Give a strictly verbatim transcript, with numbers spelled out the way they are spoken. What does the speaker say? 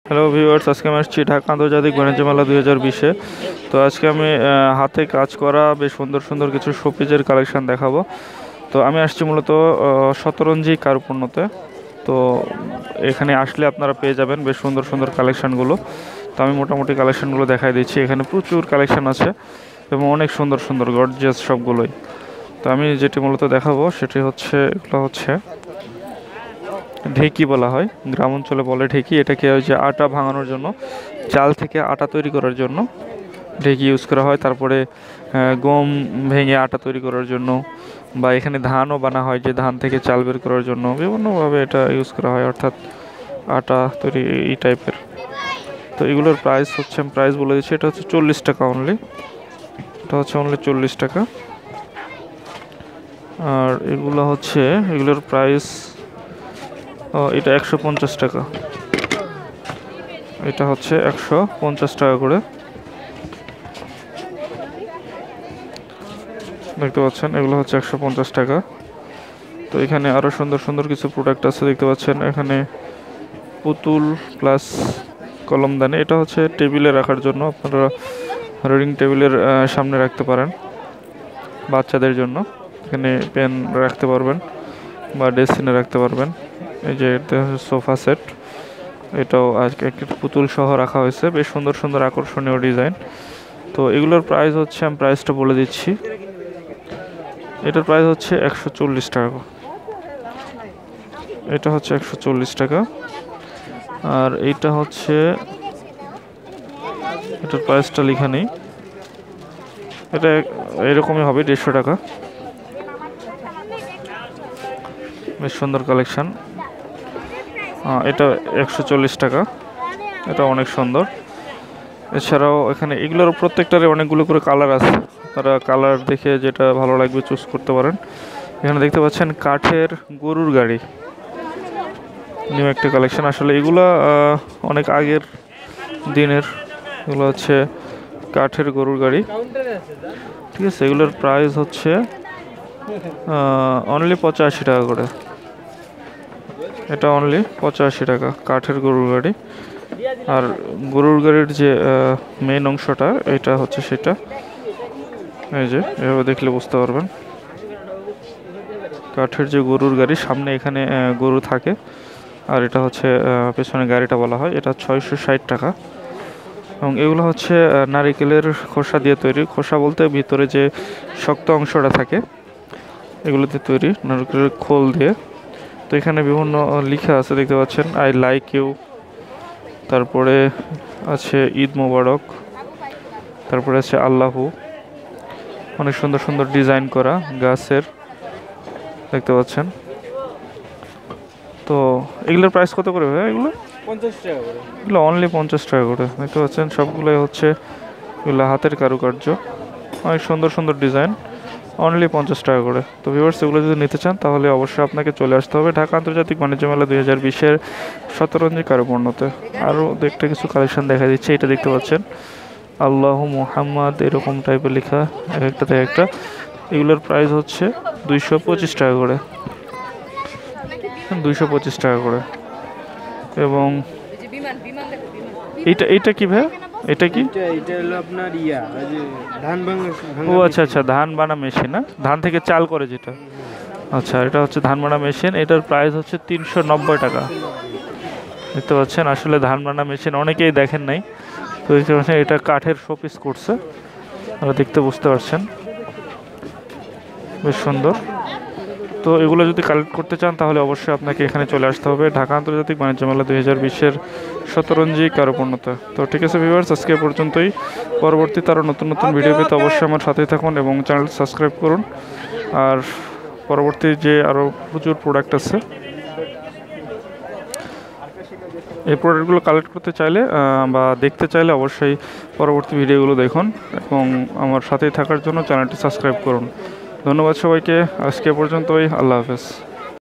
Hello viewers, আজকে আমি আসছি ঢাকা আন্তর্জাতিক বাণিজ্য মেলা দুই হাজার বিশে। তো আজকে আমি হাতে কাজ করা বেশ সুন্দর সুন্দর কিছু শোপিজের কালেকশন দেখাবো। তো আমি আসছি মূলত শতরঞ্জি কারুপণ্যতে। তো এখানে আসলে আপনারা পেয়ে যাবেন বেশ সুন্দর সুন্দর কালেকশানগুলো। তো আমি মোটামুটি কালেকশানগুলো দেখাই দিচ্ছি। এখানে প্রচুর কালেকশান আছে এবং অনেক সুন্দর সুন্দর গর্জিয়াস সবগুলোই। তো আমি যেটি মূলত দেখাবো সেটি হচ্ছে, এগুলো হচ্ছে ঢেকি বলা হয়, গ্রাম অঞ্চলে বলে ঢেকি। এটাকে ওই যে আটা ভাঙানোর জন্য, চাল থেকে আটা তৈরি করার জন্য ঢেকি ইউজ করা হয়। তারপরে গম ভেঙে আটা তৈরি করার জন্য, বা এখানে ধানও বানা হয়, যে ধান থেকে চাল বের করার জন্য বিভিন্নভাবে এটা ইউজ করা হয়, অর্থাৎ আটা তৈরি এই টাইপের। তো এগুলোর প্রাইস হচ্ছে, আমি প্রাইস বলে দিচ্ছি, এটা হচ্ছে চল্লিশ টাকা অনলি। এটা হচ্ছে অনলি চল্লিশ টাকা। আর এগুলো হচ্ছে, এগুলোর প্রাইস এটা একশো পঞ্চাশ টাকা। এটা হচ্ছে একশো পঞ্চাশ টাকা করে, দেখতে পাচ্ছেন। এগুলো হচ্ছে একশো পঞ্চাশ টাকা। তো এখানে আরও সুন্দর সুন্দর কিছু প্রোডাক্ট আছে, দেখতে পাচ্ছেন। এখানে পুতুল প্লাস কলমদানি, এটা হচ্ছে টেবিলে রাখার জন্য, আপনারা রিডিং টেবিলের সামনে রাখতে পারেন বাচ্চাদের জন্য। এখানে পেন রাখতে পারবেন বা ডেস্কিনে রাখতে পারবেন। এই যে এটা হচ্ছে সোফা সেট, এটাও আজকে একটি পুতুল সহ রাখা হয়েছে, বেশ সুন্দর সুন্দর আকর্ষণীয় ডিজাইন। তো এগুলোর প্রাইস হচ্ছে, আমি প্রাইসটা বলে দিচ্ছি, এটার প্রাইস হচ্ছে একশো চল্লিশ টাকা। এটা হচ্ছে একশো চল্লিশ টাকা। আর এইটা হচ্ছে, এটার প্রাইসটা লেখা নেই, এটা এরকমই হবে, দেড়শো টাকা। বেশ সুন্দর কালেকশন। এটা একশো চল্লিশ টাকা, এটা অনেক সুন্দর। এছাড়াও এখানে এগুলোর প্রত্যেকটারে অনেকগুলো করে কালার আছে, তারা কালার দেখে যেটা ভালো লাগবে চুজ করতে পারেন। এখানে দেখতে পাচ্ছেন কাঠের গরুর গাড়ি, নিউ একটা কালেকশন। আসলে এগুলো অনেক আগের দিনের, এগুলো হচ্ছে কাঠের গরুর গাড়ি, ঠিক আছে। এগুলোর প্রাইস হচ্ছে অনলি পঁচাশি টাকা করে। এটা অনলি পঁচাশি টাকা, কাঠের গরুর গাড়ি। আর গরুর গাড়ির যে মেন অংশটা, এটা হচ্ছে সেটা, এই যে এভাবে দেখলে বুঝতে পারবেন। কাঠের যে গরুর গাড়ি, সামনে এখানে গরু থাকে, আর এটা হচ্ছে পেছনে গাড়িটা বলা হয়। এটা ছয়শো ষাট টাকা। এবং এগুলো হচ্ছে নারিকেলের খোসা দিয়ে তৈরি, খোসা বলতে ভিতরে যে শক্ত অংশটা থাকে এগুলোতে তৈরি, নারিকেলের খোল দিয়ে। তো এখানে বিভিন্ন লেখা আছে, দেখতে পাচ্ছেন, আই লাইক ইউ, তারপরে আছে ঈদ মোবারক, তারপরে আছে আল্লাহু। অনেক সুন্দর সুন্দর ডিজাইন করা গাছের, দেখতে পাচ্ছেন। তো এগুলোর প্রাইস কত করে ভাই? এগুলো পঞ্চাশ টাকা করে, এগুলো অনলি পঞ্চাশ টাকা করে, দেখতে পাচ্ছেন। সবগুলোই হচ্ছে এগুলো হাতের কারুকার্য, অনেক সুন্দর সুন্দর ডিজাইন, অনলি পঞ্চাশ টাকা করে। তো ভিউয়ার্স, এগুলো যদি নিতে চান তাহলে অবশ্যই আপনাকে চলে আসতে হবে ঢাকা আন্তর্জাতিক বাণিজ্য মেলা দুই হাজার বিশের শতরঞ্জি কারুপণ্যতে। আরও দেখতে কিছু কালেকশন দেখা দিচ্ছে, এটা দেখতে পাচ্ছেন আল্লাহ মুহাম্মদ এরকম টাইপের লেখা, এক একটা থেকে একটা। এগুলোর প্রাইস হচ্ছে দুইশো পঁচিশ টাকা করে, দুইশো পঁচিশ টাকা করে। এবং এইটা এইটা কি ভাই? এটা কি? এটা হলো আপনার ইয়া, ওই যে ধান ভাঙা। ও আচ্ছা আচ্ছা, ধান বানা মেশিন, না ধান থেকে চাল করে যেটা। আচ্ছা, এটা হচ্ছে ধান বানা মেশিন। এটার প্রাইস হচ্ছে তিনশো নব্বই টাকা, দেখতে পাচ্ছেন। আসলে ধান বানা মেশিন অনেকেই দেখেন নাই, তো দেখতে পাচ্ছেন এটা কাঠের শোপিস করছে, আপনারা দেখতে বুঝতে পারছেন, বেশ সুন্দর। তো এগুলো যদি কালেক্ট করতে চান তাহলে অবশ্যই আপনাকে এখানে চলে আসতে হবে ঢাকা আন্তর্জাতিক বাণিজ্য মেলা দুই হাজার বিশের শতরঞ্জি কারুপণ্যতে। তো ঠিক আছে ভিউয়ার্স, আজকে পর্যন্তই। পরবর্তীতে আরও নতুন নতুন ভিডিও পেতে অবশ্যই আমার সাথেই থাকুন এবং চ্যানেল সাবস্ক্রাইব করুন। আর পরবর্তী যে আরও প্রচুর প্রোডাক্ট আছে, এই প্রোডাক্টগুলো কালেক্ট করতে চাইলে বা দেখতে চাইলে অবশ্যই পরবর্তী ভিডিওগুলো দেখুন এবং আমার সাথেই থাকার জন্য চ্যানেলটি সাবস্ক্রাইব করুন। ধন্যবাদ সবাইকে, আজকে পর্যন্তই। আল্লাহ হাফেজ।